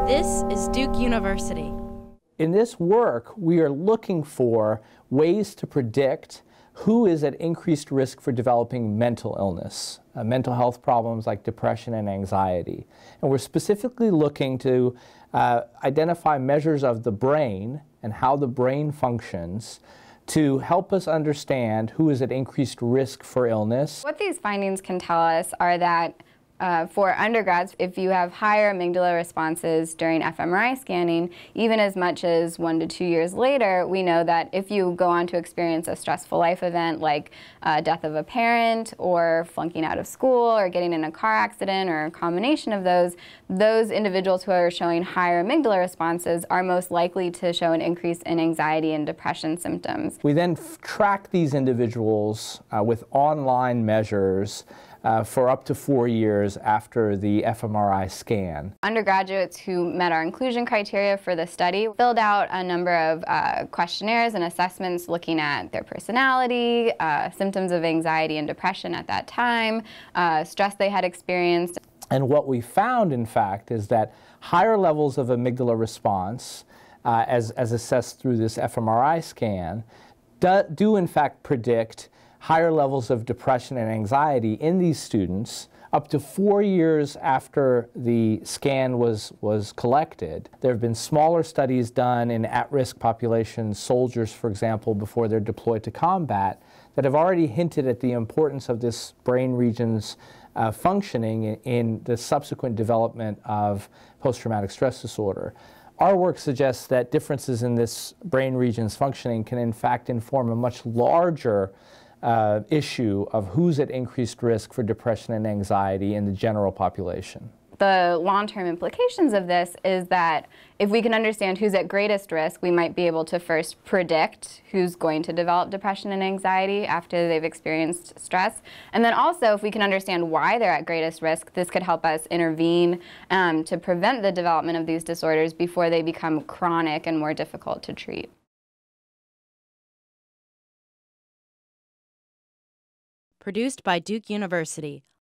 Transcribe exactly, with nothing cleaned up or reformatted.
This is Duke University. In this work, we are looking for ways to predict who is at increased risk for developing mental illness, uh, mental health problems like depression and anxiety. And we're specifically looking to uh, identify measures of the brain and how the brain functions to help us understand who is at increased risk for illness. What these findings can tell us are that Uh, for undergrads, if you have higher amygdala responses during f M R I scanning, even as much as one to two years later, we know that if you go on to experience a stressful life event like uh, death of a parent or flunking out of school or getting in a car accident or a combination of those, those individuals who are showing higher amygdala responses are most likely to show an increase in anxiety and depression symptoms. We then track these individuals uh, with online measures Uh, for up to four years after the f M R I scan. Undergraduates who met our inclusion criteria for the study filled out a number of uh, questionnaires and assessments looking at their personality, uh, symptoms of anxiety and depression at that time, uh, stress they had experienced. And what we found, in fact, is that higher levels of amygdala response, uh, as, as assessed through this f M R I scan, do, do in fact predict higher levels of depression and anxiety in these students up to four years after the scan was, was collected. There have been smaller studies done in at-risk populations, soldiers, for example, before they're deployed to combat, that have already hinted at the importance of this brain region's uh, functioning in, in the subsequent development of post-traumatic stress disorder. Our work suggests that differences in this brain region's functioning can in fact inform a much larger Uh, issue of who's at increased risk for depression and anxiety in the general population. The long-term implications of this is that if we can understand who's at greatest risk, we might be able to first predict who's going to develop depression and anxiety after they've experienced stress. And then also, if we can understand why they're at greatest risk, this could help us intervene um, to prevent the development of these disorders before they become chronic and more difficult to treat. Produced by Duke University.